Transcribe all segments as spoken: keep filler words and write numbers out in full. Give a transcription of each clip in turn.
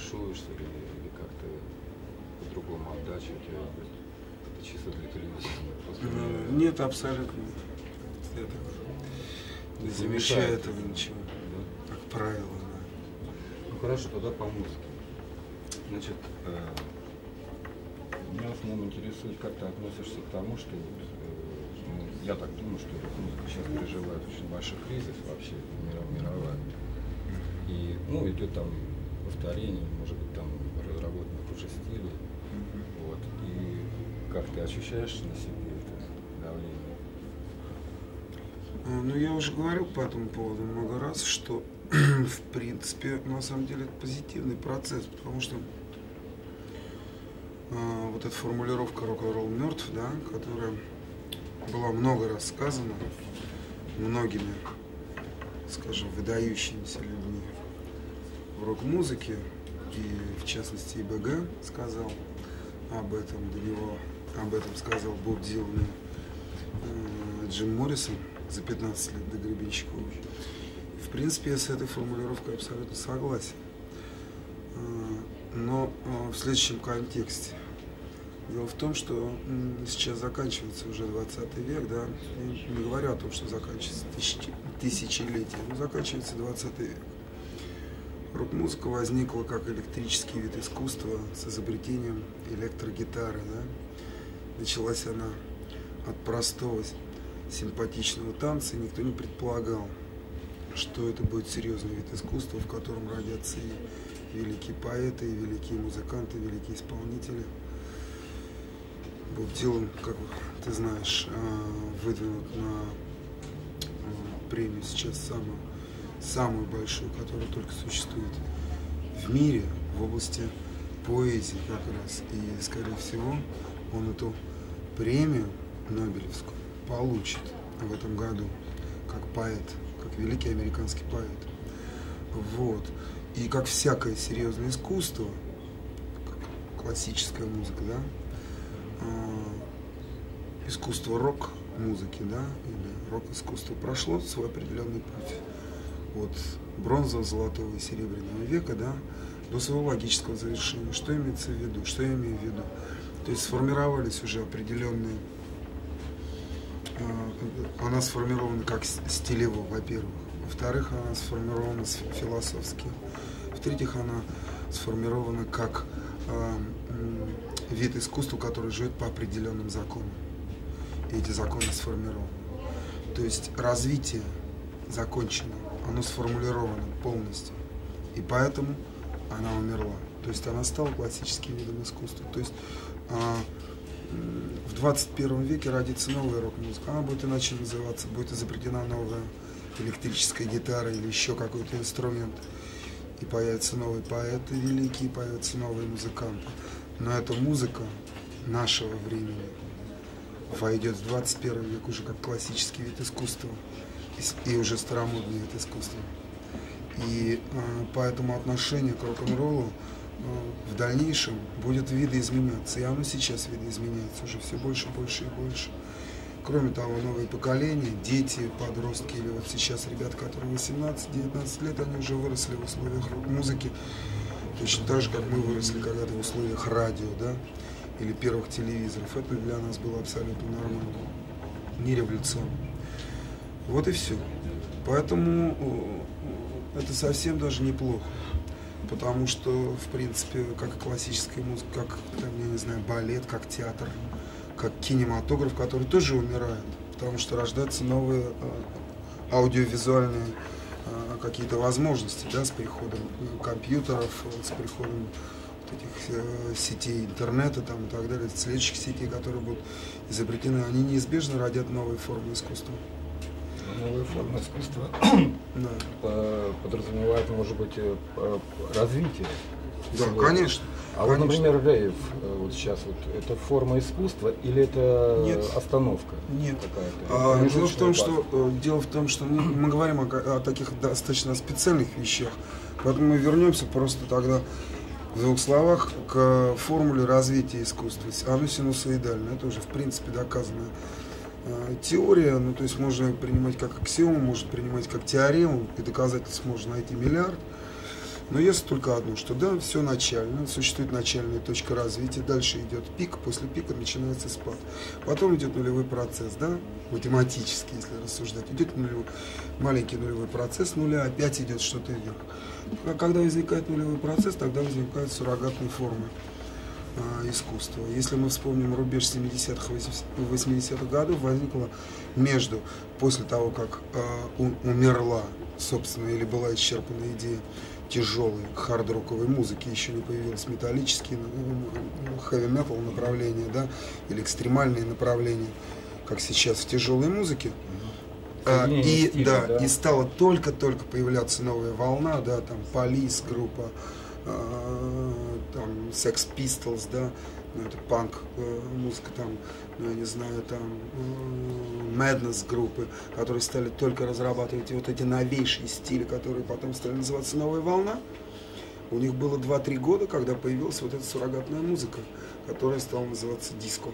тушуешься или, или как-то по-другому отдача у тебя будет? Это чисто для телевидения? Нет, абсолютно. Я так не замечаю этого ничего, да? Как правило. Да. Ну хорошо, тогда по музыке. Значит, э, меня в основном интересует, как ты относишься к тому, что вот, э, ну, я так думаю, что музыка сейчас переживает очень большой кризис вообще, мировая. И, ну, идет там повторение, может быть, там разработанных уже стилей. Mm-hmm. Вот. И как ты ощущаешь на себе это давление? Ну, я уже говорил по этому поводу много раз, что, в принципе, на самом деле, это позитивный процесс, потому что э, вот эта формулировка «рок-н-ролл мертв», да, которая была много раз сказана многими, скажем, выдающимися людьми в рок-музыке, и в частности и БГ сказал об этом, до него об этом сказал Боб Дилан и э, Джим Моррисон за пятнадцать лет до Гребенщикова. В принципе, я с этой формулировкой абсолютно согласен. Э, но э, в следующем контексте. Дело в том, что э, сейчас заканчивается уже двадцатый век, да, я не говорю о том, что заканчивается тысячи, тысячелетие, но заканчивается двадцатый век. Рок-музыка возникла как электрический вид искусства с изобретением электрогитары. Да? Началась она от простого симпатичного танца, и никто не предполагал, что это будет серьезный вид искусства, в котором родятся и великие поэты, и великие музыканты, и великие исполнители. Боб Дилан, как ты знаешь, выдвинут на премию сейчас самую самую большую, которая только существует в мире в области поэзии как раз. И, скорее всего, он эту премию Нобелевскую получит в этом году как поэт, как великий американский поэт. Вот. И как всякое серьезное искусство, как классическая музыка, да, э, искусство рок-музыки, да, или рок-искусство прошло свой определенный путь. От бронзового, золотого и серебряного века, да, до своего логического завершения. Что имеется в виду? Что я имею в виду? То есть сформировались уже определенные... Э, она сформирована как стилево, во-первых. Во-вторых, она сформирована философски. В-третьих, она сформирована как э, вид искусства, который живет по определенным законам. И эти законы сформированы. То есть развитие закончено. Оно сформулировано полностью, и поэтому она умерла. То есть она стала классическим видом искусства. То есть а, в двадцать первом веке родится новая рок-музыка, она будет иначе называться, будет изобретена новая электрическая гитара или еще какой-то инструмент, и появятся новые поэты великие, появятся новые музыканты. Но эта музыка нашего времени войдет в двадцать первый век уже как классический вид искусства. И уже старомодный вид искусства. И э, поэтому отношение к рок-н-роллу э, в дальнейшем будет видоизменяться. И оно сейчас видоизменяется уже все больше, больше и больше. Кроме того, новые поколения, дети, подростки, или вот сейчас ребята, которые восемнадцать-девятнадцать лет, они уже выросли в условиях рок-музыки. Точно так же, как мы выросли когда-то в условиях радио, да, или первых телевизоров. Это для нас было абсолютно нормально, не революционно. Вот и все. Поэтому это совсем даже неплохо. Потому что, в принципе, как и классическая музыка, как, там, я не знаю, балет, как театр, как кинематограф, который тоже умирает. Потому что рождаются новые э, аудиовизуальные э, какие-то возможности, да, с приходом компьютеров, с приходом вот этих э, сетей интернета там, и так далее, следующих сетей, которые будут изобретены, они неизбежно родят новые формы искусства. Новая форма искусства да. подразумевает, может быть, развитие. Да, сегодня. Конечно. А вот, например, рейв, вот сейчас, вот, это форма искусства или это Нет. остановка? Нет. А, дело, в том, что, дело в том, что мы, мы говорим о, о таких достаточно специальных вещах, поэтому мы вернемся просто тогда в двух словах к формуле развития искусства. Оно синусоидальное, это уже в принципе доказанная теория, ну то есть можно принимать как аксиому, можно принимать как теорему, и доказательств можно найти миллиард. Но ясно только одно, что да, все начально, существует начальная точка развития, дальше идет пик, после пика начинается спад. Потом идет нулевой процесс, да, математически, если рассуждать. Идет нулевой, маленький нулевой процесс нуля, опять идет что-то вверх. А когда возникает нулевой процесс, тогда возникают суррогатные формы а, искусства. Если мы вспомним рубеж семидесятых, восьмидесятых годов, возникло между, после того, как а, у, умерла, собственно, или была исчерпана идея тяжелой хард-роковой музыки, еще не появилось металлические, хэви-метал направления, да, или экстремальные направления, как сейчас в тяжелой музыке. А, и, стиля, да, да. и стала только-только появляться новая волна, да, там Police группа, а, там Sex Pistols, да, ну, это панк э, музыка, там, ну, я не знаю, там э, Madness группы, которые стали только разрабатывать вот эти новейшие стили, которые потом стали называться новая волна. У них было два-три года, когда появилась вот эта суррогатная музыка, которая стала называться диско.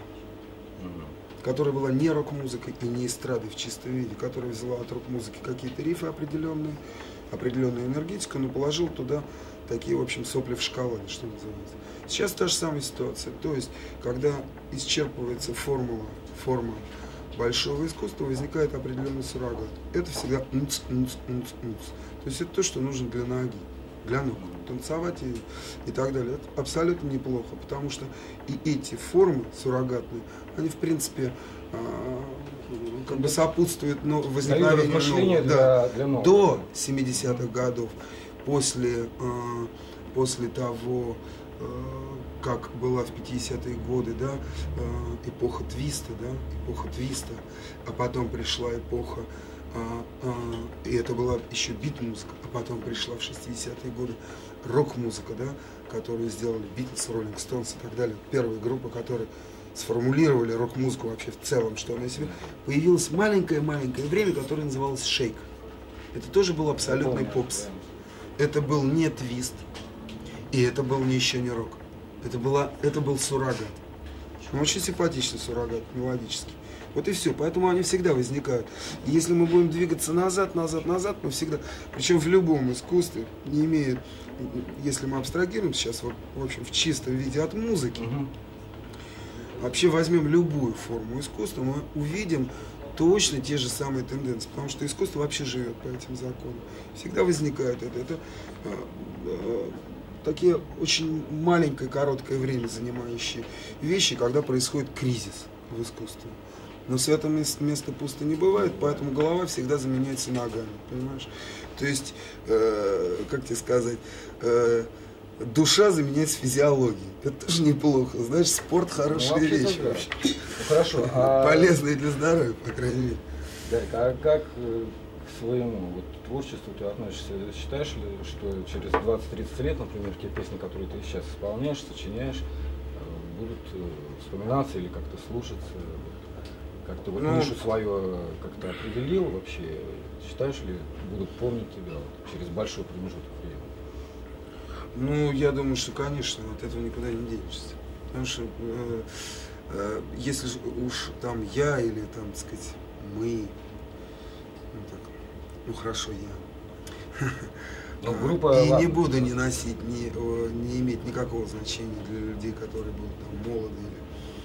Которая была не рок-музыкой и не эстрадой в чистом виде, которая взяла от рок-музыки какие-то рифы определенные, определенную энергетику, но положила туда такие, в общем, сопли в шоколаде, что называется. Сейчас та же самая ситуация. То есть, когда исчерпывается формула, форма большого искусства, возникает определенный суррогат. Это всегда унц, унц, унц, унц. То есть, это то, что нужно для ноги, для ног. Танцевать и, и так далее. Это абсолютно неплохо, потому что и эти формы суррогатные, они, в принципе, а, как бы сопутствуют но, возникновению нового. Да, для, для до семидесятых годов, после, а, после того, а, как была в пятидесятые годы, да, а, эпоха твиста, да, эпоха твиста, а потом пришла эпоха, а, а, и это была еще бит-музыка, а потом пришла в шестидесятые годы рок-музыка, да, которую сделали Битлз, Роллинг Стоунс и так далее. Первые группы, которые сформулировали рок-музыку вообще в целом, что она себе. Появилось маленькое-маленькое время, которое называлось шейк. Это тоже был абсолютный попс. Это был не твист, и это был не еще не рок. Это, была, это был суррогат. Он очень симпатичный суррогат, мелодический. Вот и все. Поэтому они всегда возникают. И если мы будем двигаться назад, назад, назад, мы всегда, причем в любом искусстве, не имеет, если мы абстрагируем сейчас, вот, в общем, в чистом виде от музыки, угу. вообще возьмем любую форму искусства, мы увидим точно те же самые тенденции. Потому что искусство вообще живет по этим законам. Всегда возникает это. Это э, э, такие очень маленькое, короткое время занимающие вещи, когда происходит кризис в искусстве. Но с этого места пусто не бывает, поэтому голова всегда заменяется ногами, понимаешь? То есть, э, как тебе сказать, э, душа заменяется физиологией. Это тоже неплохо, знаешь, спорт хорошая ну, вещь. Да. Вообще. Ну, хорошо. А... Полезная для здоровья, по крайней мере. Да, а как к своему вот, творчеству ты относишься? Считаешь ли, что через двадцать-тридцать лет, например, те песни, которые ты сейчас исполняешь, сочиняешь, будут вспоминаться или как-то слушаться? Как-то вот ну, нишу свою как-то определил вообще? Считаешь ли, будут помнить тебя вот, через большой промежуток времени? Ну, я думаю, что, конечно, от этого никуда не денешься. Потому что э, э, если уж там я или там, так сказать, мы, ну, так, ну хорошо, я. Ну, группа, и ладно, не буду не носить, не, не иметь никакого значения для людей, которые будут там молоды или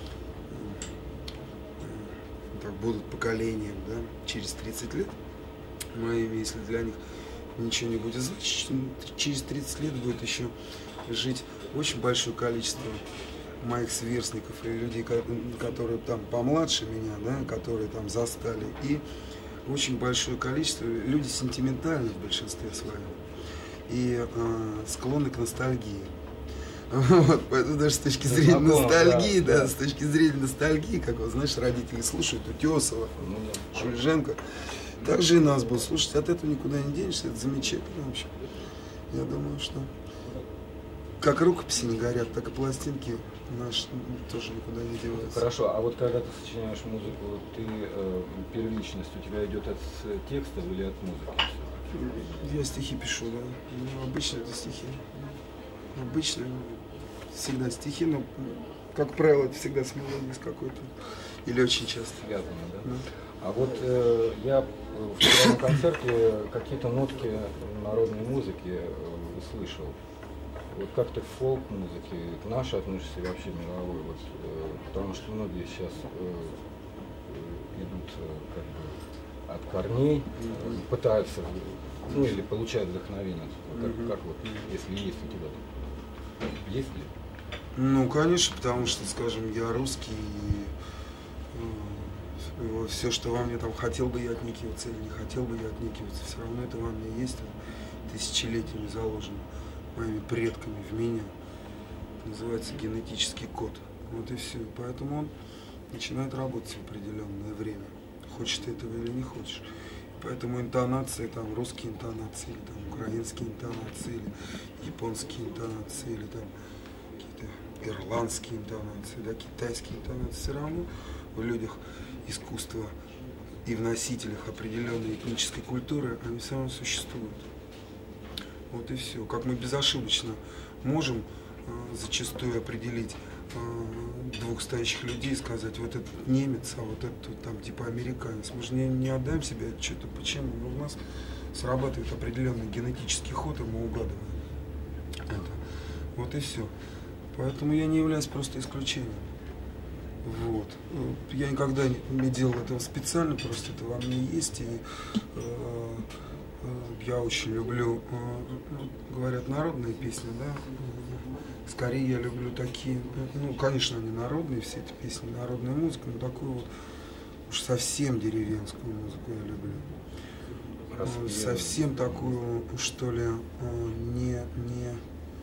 так, будут поколением, да, через тридцать лет, мое имя, если для них ничего не будет значить, через тридцать лет будет еще жить очень большое количество моих сверстников и людей, которые там помладше меня, да, которые там застали, и очень большое количество людей сентиментальных в большинстве своем и э, склонны к ностальгии. Вот, поэтому даже с точки зрения знакомо, ностальгии, да, да, да, с точки зрения ностальгии, как вот, знаешь, родители слушают Утесова, ну, да. Шульженко, так же и нас будут слушать, от этого никуда не денешься, это замечательно, в общем. Я думаю, что как рукописи не горят, так и пластинки наши тоже никуда не деваются. Хорошо, а вот когда ты сочиняешь музыку, ты э, первичность у тебя идет от текстов или от музыки? Я стихи пишу, да. Ну, обычно это стихи. Обычно всегда стихи, но, как правило, это всегда с мелодией с какой-то. Или очень часто. Связано, да? Да. А вот э, я в первом концерте какие-то нотки народной музыки э, услышал. Вот как ты к фолк-музыке, к нашей относишься и вообще мировой? Вот, э, потому что многие сейчас э, идут э, как бы от корней, э, пытаются, ну или получают вдохновение. Как, как вот, если есть у тебя, есть ли? Ну, конечно, потому что, скажем, я русский, и э, все, что во мне там, хотел бы я отникиваться или не хотел бы я отникиваться, все равно это во мне есть, тысячелетиями заложено моими предками в меня. Это называется генетический код. Вот и все. Поэтому он начинает работать в определенное время. Хочешь ты этого или не хочешь. Поэтому интонации, там, русские интонации, или там, украинские интонации, или японские интонации, или там какие-то ирландские интонации, да, китайские интонации, все равно в людях искусства и в носителях определенной этнической культуры они все равно существуют. Вот и все. Как мы безошибочно можем э, зачастую определить э, двух стоящих людей и сказать, вот этот немец, а вот этот там типа американец. Мы же не, не отдаем себе отчета, почему. Но у нас срабатывает определенный генетический ход, и мы угадываем это. Вот и все. Поэтому я не являюсь просто исключением. Вот. Я никогда не делал этого специально, просто это во мне есть. И, э, я очень люблю, говорят, народные песни, да. Скорее я люблю такие, ну, конечно, они народные, все эти песни, народная музыка, но такую вот уж совсем деревенскую музыку я люблю. Распев. Совсем такую, что ли, не, не,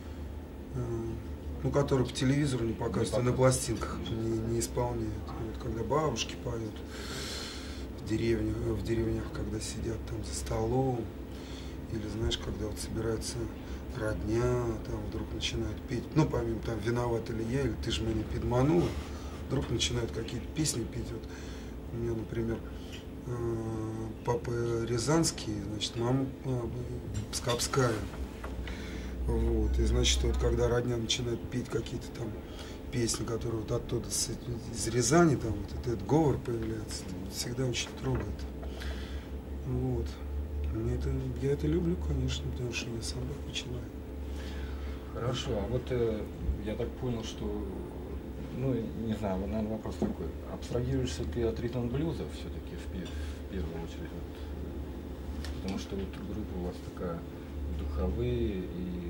ну, которую по телевизору не показывают, не на пластинках не, не исполняют. Вот когда бабушки поют в деревне, в деревнях, когда сидят там за столом, или, знаешь, когда вот собираются родня, там вдруг начинают петь, ну, помимо там «Виноват ли я» или «Ты ж меня подманула», вдруг начинают какие-то песни петь. Вот у меня, например, папа рязанский, значит, мама пскапская. Вот, и, значит, вот когда родня начинает петь какие-то там песни, которые вот оттуда, с, из Рязани, там вот этот говор появляется, всегда очень трогает. Вот. Мне это, я это люблю, конечно, потому что я сам такой человек. Хорошо, а вот э, я так понял, что, ну, не знаю, наверное, вопрос такой. Абстрагируешься ты от ритм-блюза все-таки в, в первую очередь? Вот, потому что вот группа у вас такая духовые и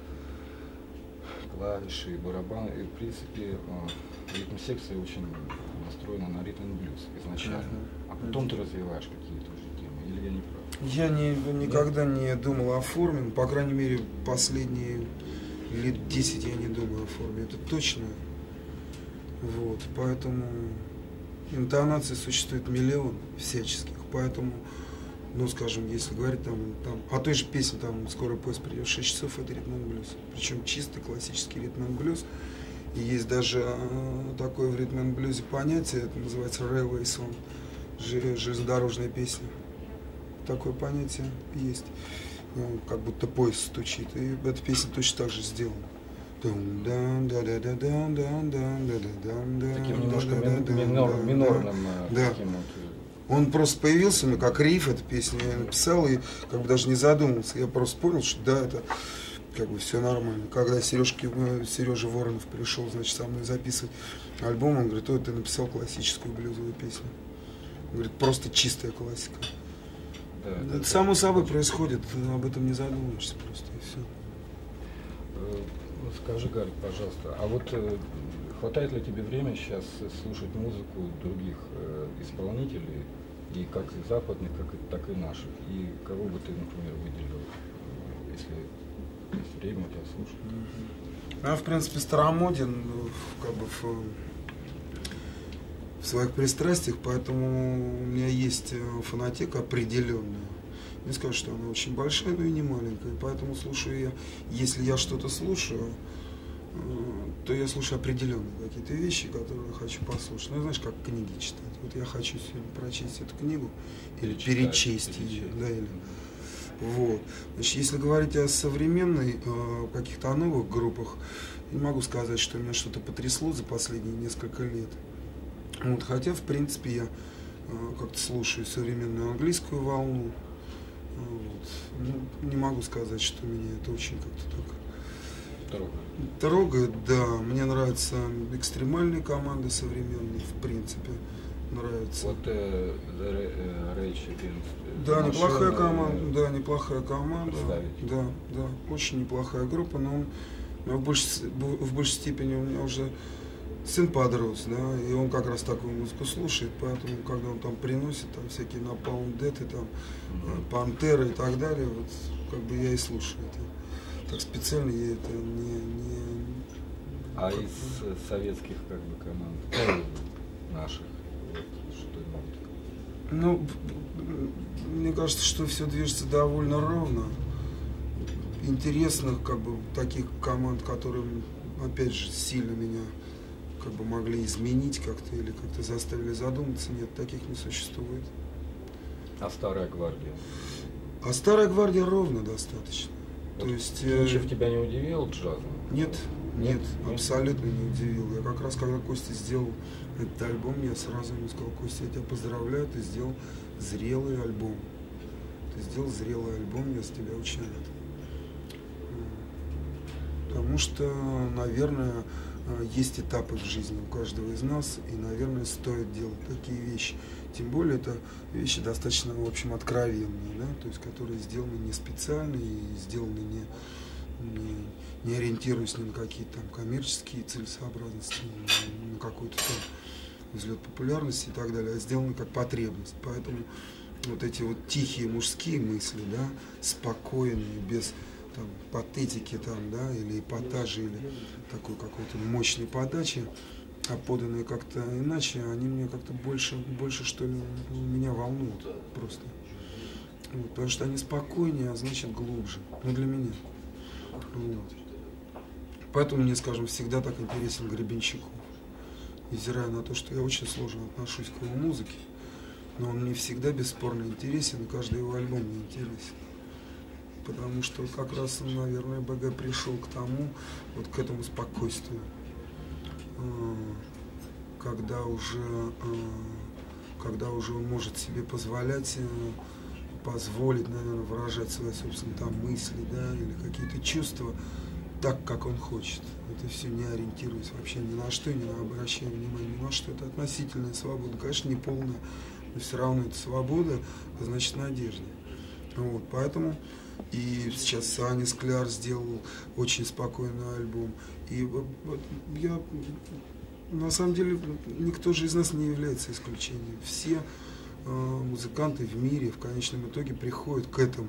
клавиши, и барабаны, и в принципе э, ритм-секция очень настроена на ритм-блюз изначально. Uh-huh. А потом ты развиваешь какие-то уже темы, или я не прав? Я не, никогда не думал о форме, по крайней мере, последние лет десять я не думаю о форме, это точно. Вот, поэтому интонаций существует миллион всяческих, поэтому, ну, скажем, если говорить там, там о той же песне, там, «Скоро поезд придет в шесть часов», это ритм-н-блюз, причем чистый классический ритм-н-блюз. И есть даже э, такое в ритм-н-блюзе понятие, это называется railway song, железнодорожная песня. Такое понятие есть, ну, как будто поезд стучит, и эта песня точно так же сделана. Таким немножко минор, минорным. Да. Таким вот. Он просто появился, ну, как риф, эта песня, я написал, и как бы даже не задумался, я просто понял, что да, это как бы все нормально. Когда Сережки, Сережа Воронов пришел, значит, со мной записывать альбом, он говорит, ой, ты написал классическую блюзовую песню. Он говорит, просто чистая классика. Да, это да, само да, собой да. происходит, об этом не задумываешься просто, и все. Ну, скажи, Гарик, пожалуйста, а вот э, хватает ли тебе времени сейчас слушать музыку других э, исполнителей, и как и западных, как и, так и наших? И кого бы ты, например, выделил, э, если есть время у тебя слушать? Mm-hmm. Я, в принципе, старомоден, как бы в, в своих пристрастиях, поэтому у меня есть фонотека определенная. Не скажу, что она очень большая, но и не маленькая. Поэтому слушаю я, если я что-то слушаю, то я слушаю определенные какие-то вещи, которые я хочу послушать. Ну, знаешь, как книги читать. Вот я хочу сегодня прочесть эту книгу или Читать, перечесть ее. Да, или... Вот. Значит, если говорить о современной, о каких-то новых группах, не могу сказать, что меня что-то потрясло за последние несколько лет. Вот, хотя, в принципе, я как-то слушаю современную английскую волну. Вот. Ну, не могу сказать, что меня это очень как-то так Трогает. трогает. Да, мне нравятся экстремальные команды современные, в принципе. Нравится. Вот э, Rage Against. Да, Машина, неплохая команда, да, неплохая команда. Да, да, очень неплохая группа, но он, в, большей, в большей степени у меня уже сын подрос, да, и он как раз такую музыку слушает, поэтому, когда он там приносит там всякие Napalm Death, и там Пантеры и так далее, вот как бы я и слушаю это. Так специально я это не... не... А из советских как бы команд, наших? Ну, мне кажется, что все движется довольно ровно. Интересных, как бы, таких команд, которые, опять же, сильно меня как бы могли изменить как-то или как-то заставили задуматься, нет, таких не существует. А Старая Гвардия? А Старая Гвардия ровно достаточно. Вот То есть... Кинчев э... тебя не удивил джазом? Нет, нет, нет, абсолютно не удивил. Я как раз, когда Костя сделал этот альбом, я сразу ему сказал: Костя, я тебя поздравляю, ты сделал зрелый альбом. Ты сделал зрелый альбом, я с тебя очень рад. Потому что, наверное, есть этапы в жизни у каждого из нас, и, наверное, стоит делать такие вещи. Тем более, это вещи достаточно, в общем, откровенные, да? То есть, которые сделаны не специально и сделаны не, не, не ориентируясь ни на какие-то там коммерческие целесообразности, ни на какой-то там взлет популярности и так далее, а сделаны как потребность. Поэтому вот эти вот тихие мужские мысли, да, спокойные, без там патетики там, да, или эпатажи, или такой какой-то мощной подачи, а поданные как-то иначе, они мне как-то больше, больше что ли, меня волнуют просто. Вот, потому что они спокойнее, а значит глубже. Ну, для меня. Вот. Поэтому мне, скажем, всегда так интересен Гребенщиков. Невзирая на то, что я очень сложно отношусь к его музыке, но он мне всегда бесспорно интересен, и каждый его альбом мне интересен. Потому что как раз, наверное, БГ пришел к тому, вот к этому спокойствию, когда уже, когда уже он может себе позволять, позволить, наверное, выражать свои собственные там мысли, да, или какие-то чувства так, как он хочет. Это все не ориентируясь вообще ни на что, ни на обращение внимания, ни на что. Это относительная свобода. Конечно, не полная, но все равно это свобода, значит, надежда. Вот, поэтому и сейчас Саня Скляр сделал очень спокойный альбом. И вот, я, на самом деле, никто же из нас не является исключением. Все э, музыканты в мире в конечном итоге приходят к этому.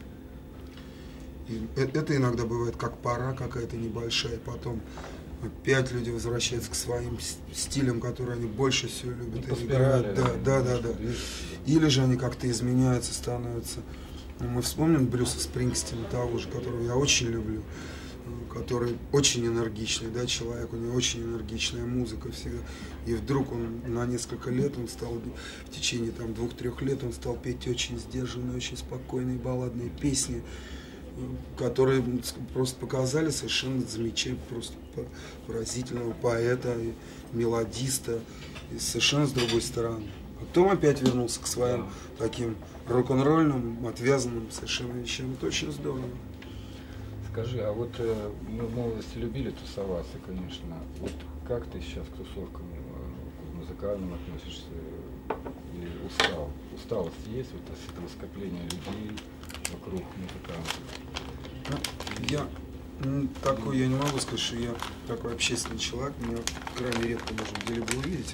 И это иногда бывает как пора какая-то небольшая, потом опять люди возвращаются к своим стилям, которые они больше всего любят. И играют. Да, да, да, да. Или же они как-то изменяются, становятся. Мы вспомним Брюса Спрингстина, того же, которого я очень люблю, который очень энергичный, да, человек, у него очень энергичная музыка всегда. И вдруг он на несколько лет, он стал, в течение там двух-трех лет, он стал петь очень сдержанные, очень спокойные балладные песни, которые просто показали совершенно замечательного, просто поразительного поэта, мелодиста, и совершенно с другой стороны. Потом опять вернулся к своим таким рок-н-ролльным, отвязанным совершенно вещам. Это очень здорово. Скажи, а вот э, мы в молодости любили тусоваться, конечно. Вот как ты сейчас к тусовкам э, музыкальным относишься? Или устал? Усталость есть вот от этого скопления людей вокруг музыкантов? Я ну, такой, я не могу сказать, что я такой общественный человек. Меня крайне редко можно где-либо увидеть.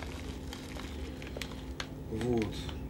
Вот.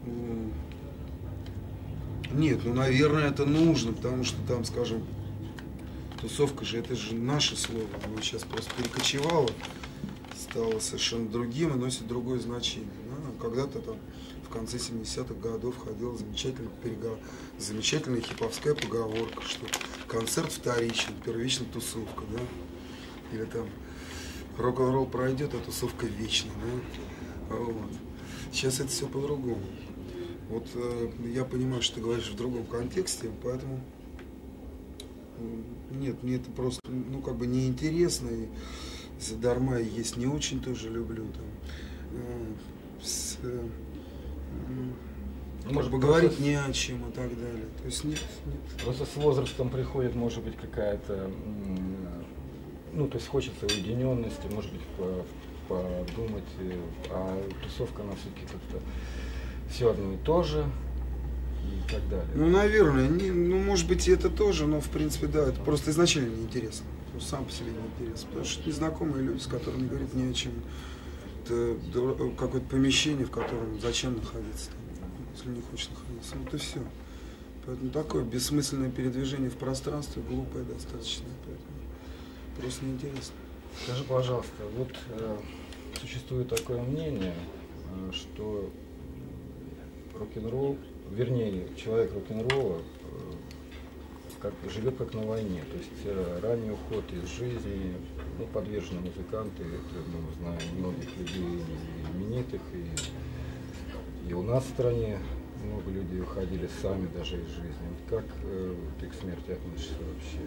Нет, ну, наверное, это нужно, потому что там, скажем, тусовка же, это же наше слово. Оно сейчас просто перекочевало, стало совершенно другим и носит другое значение. Да? Когда-то там в конце семидесятых годов ходила замечательная, переговор... замечательная хиповская поговорка, что концерт вторичен, первична тусовка. Да? Или там рок-н-ролл пройдет, а тусовка вечна. Да? Вот. Сейчас это все по-другому. Вот э, я понимаю, что ты говоришь в другом контексте, поэтому э, нет, мне это просто, ну, как бы неинтересно, и задарма и есть не очень тоже люблю. Там, э, с, э, как Может бы быть, говорить просто- не о чем и так далее. То есть нет, нет. Просто с возрастом приходит, может быть, какая-то, м, ну, то есть хочется уединенности, может быть, по- подумать, э, а тусовка, она все-таки как-то все одно и то же и так далее. Ну, наверное, не, ну, может быть, и это тоже, но, в принципе, да, это просто изначально неинтересно. Просто сам по себе неинтересно. Потому что незнакомые люди, с которыми говорить не о чем. Это дура- какое-то помещение, в котором зачем находиться, там, если не хочешь находиться. Вот и все. Поэтому такое бессмысленное передвижение в пространстве, глупое достаточно. Поэтому просто неинтересно. Скажи, пожалуйста, вот э, существует такое мнение, э, что рок-н-ролл, вернее, человек рок-н-ролла э, как, живет как на войне, то есть э, ранний уход из жизни, ну, подвержены музыканты, это мы знаем многих людей и именитых, и, и у нас в стране много людей уходили сами даже из жизни. Вот как э, ты к смерти относишься вообще?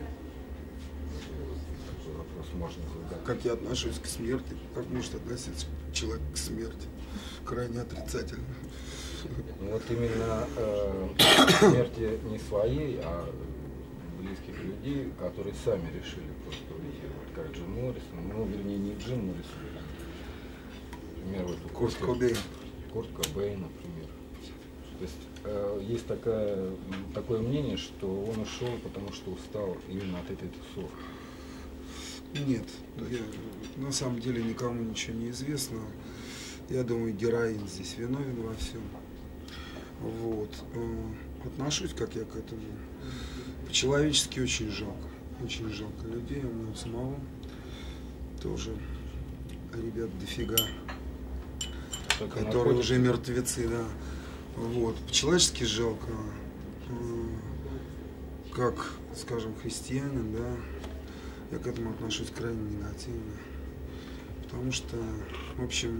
Такой вопрос можно задать. Как я отношусь к смерти? Как может относиться человек к смерти? Крайне отрицательно. Ну, вот именно э, к смерти не своей, а близких людей, которые сами решили просто уйти. Вот как Джим Моррисон, ну, вернее, не Джим Моррисон, например, вот у Курт Курта- Кобейн. Курт Кобейн, например. То есть э, есть такая, м, такое мнение, что он ушел, потому что устал именно от этой тусовки. Нет, я, на самом деле никому ничего не известно. Я думаю, героин здесь виновен во всем. Вот. Э, Отношусь, как я к этому. По-человечески очень жалко. Очень жалко людей. У меня у самого тоже ребят дофига, Только которые находится- уже мертвецы, да. Вот. По-человечески жалко. Э, Как, скажем, христианин, да, я к этому отношусь крайне негативно. Потому что, в общем,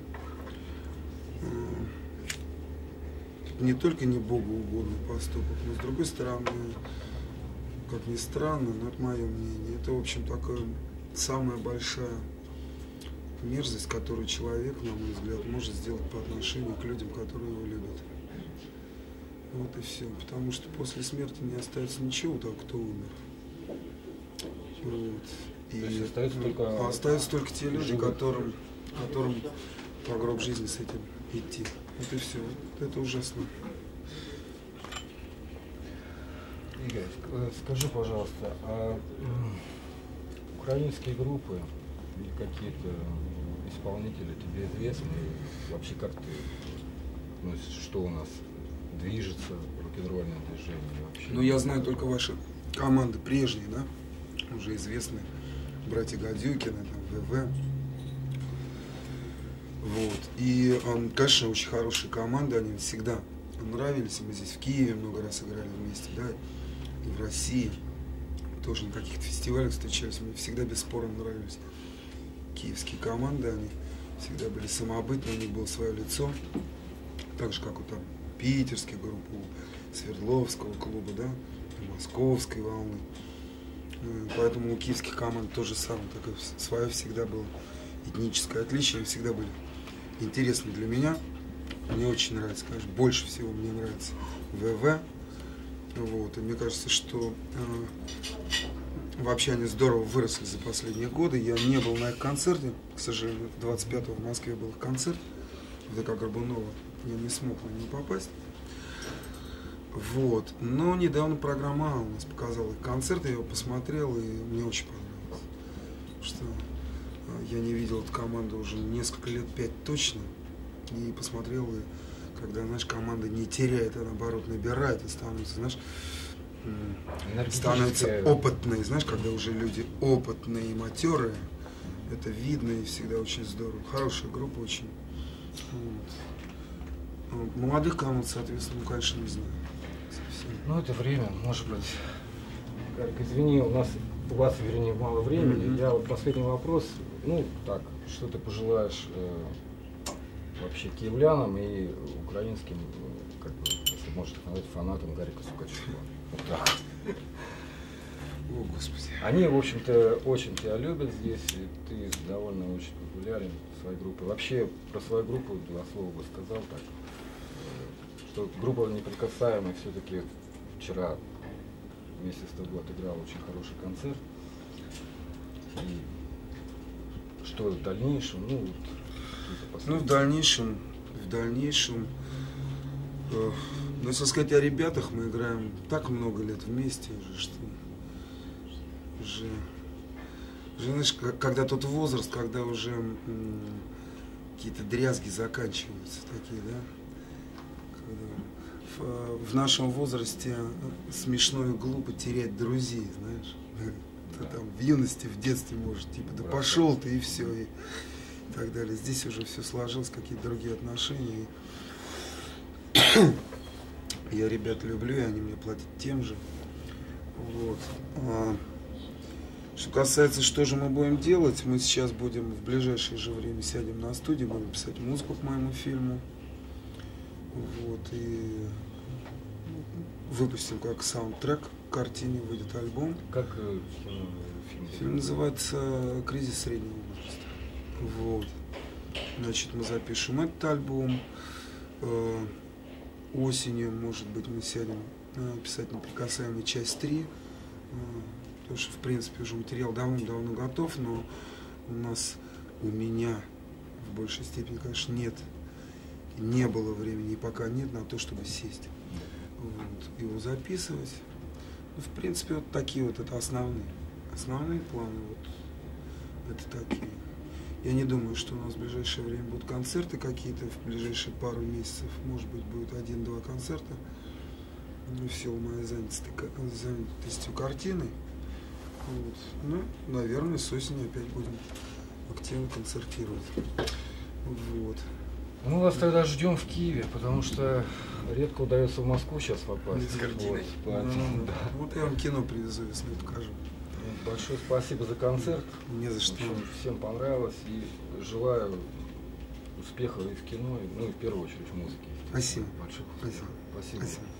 э, не только не Богу угодный поступок, но с другой стороны, как ни странно, но это мое мнение, это, в общем, такая самая большая мерзость, которую человек, на мой взгляд, может сделать по отношению к людям, которые его любят. Вот и все. Потому что после смерти не остается ничего у того, кто умер. Вот. И То есть остаются ну, только- а остаются только те люди, живые. которым, которым по гроб жизни с этим идти. Вот и все. Вот это ужасно. Игорь, ск- э, скажи, пожалуйста, а м, украинские группы или какие-то м, исполнители тебе известны? И вообще, как ты относишься, что у нас движется, рок-н-ролльное движение вообще? Ну, я знаю только ваши команды прежние, да? Уже известные. Братья Гадюкины, там, ВВ. Вот. И, ам, конечно, очень хорошие команды, они всегда нравились. Мы здесь в Киеве много раз играли вместе, да, и в России. Тоже на каких-то фестивалях встречались, мне всегда без спора нравились киевские команды, они всегда были самобытны, у них было свое лицо. Так же, как у там питерских групп, у Свердловского клуба, да, и московской волны. Э, Поэтому у киевских команд то же самое, такое вс- свое всегда было этническое отличие, они всегда были интересны для меня. Мне очень нравится, конечно, больше всего мне нравится ВВ. Вот, и мне кажется, что э, вообще они здорово выросли за последние годы. Я не был на их концерте, к сожалению, двадцать пятого в Москве был концерт в ДК Горбунова. Я не смог на него попасть. Вот. Но недавно программа «А» у нас показала их концерт, я его посмотрел, и мне очень понравилось. Что э, я не видел эту команду уже несколько лет, пять точно. И посмотрел, и когда, знаешь, команда не теряет, а наоборот набирает и становится, знаешь, м, становится Энергетическая- опытной, знаешь, когда уже люди опытные и матерые, это видно и всегда очень здорово. Хорошая группа очень. Вот. А молодых команд, соответственно, ну, конечно, не знаю. Совсем. Ну, это время, может быть. Гарик, извини, у нас, у вас, вернее, мало времени. Мгм. Я вот последний вопрос. Ну, так, что ты пожелаешь э, вообще киевлянам и украинским, э, как бы, если можно назвать, фанатам Гарика Сукачева? Вот так. О, Господи. Они, в общем-то, очень тебя любят здесь, и ты довольно очень популярен в своей группе. Вообще, про свою группу два слова бы сказал так. что группа «Неприкасаемые» все-таки вчера вместе с тобой отыграла очень хороший концерт. И что в дальнейшем, ну, вот, ну в дальнейшем, в дальнейшем, э, ну, если сказать о ребятах, мы играем так много лет вместе уже, что уже, уже знаешь, когда тот возраст, когда уже какие-то дрязги заканчиваются такие, да, когда в, в нашем возрасте смешно и глупо терять друзей, знаешь. Ты там в юности, в детстве может, типа, да пошел ты и все, и, и так далее. Здесь уже все сложилось, какие-то другие отношения. И я ребят люблю, и они мне платят тем же. Вот. А, что касается, что же мы будем делать, мы сейчас будем в ближайшее же время сядем на студию, будем писать музыку к моему фильму. Вот. И выпустим как саундтрек к картине, выйдет альбом. Как э, фильм? Фильм называется «Кризис среднего возраста». Вот. Значит, мы запишем этот альбом. Э, осенью, может быть, мы сядем э, писать «Неприкасаемый» часть три. Э, потому что, в принципе, уже материал давно-давно готов, но у нас, у меня в большей степени, конечно, нет. Не было времени и пока нет на то, чтобы сесть. Вот, его записывать. Ну, в принципе, вот такие вот, это основные. Основные планы, вот, это такие. Я не думаю, что у нас в ближайшее время будут концерты какие-то, в ближайшие пару месяцев, может быть, будет один-два концерта. Ну, в силу моей занятости, занятостью картиной. Вот. Ну, наверное, с осени опять будем активно концертировать. Вот. Мы вас тогда ждем в Киеве, потому что редко удается в Москву сейчас попасть. С картиной. Вот, Ну, да. вот я вам кино привезу, весной покажу. Большое спасибо за концерт. Не за что. В общем, всем понравилось и желаю успехов и в кино, и, ну и в первую очередь в музыке. Спасибо. Больших Спасибо. Спасибо.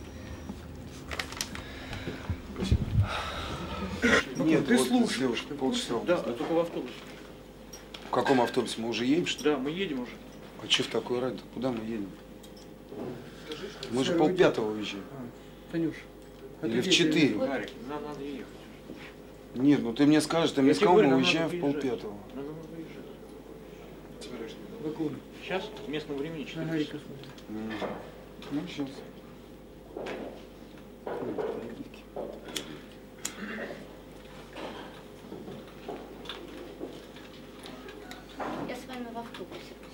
Спасибо. Спасибо. Нет, ты вот слушай. девушка полчаса. Да, только в автобусе. В каком автобусе? Мы уже едем, что ли? Да, мы едем уже. А что в такой рад? Куда мы едем? Мы же полпятого уезжаем. А, Танюш. а Или ты в где? четыре. Гарик, нам надо ехать. Нет, ну ты мне скажешь, ты Я мне тебе сказал, говорю, мы нам уезжаем надо в выезжать. полпятого. Надо выезжать. Какого? Сейчас, местного времени четыре. На Гарика смотрим. Ну, сейчас. Я с вами в автобусе.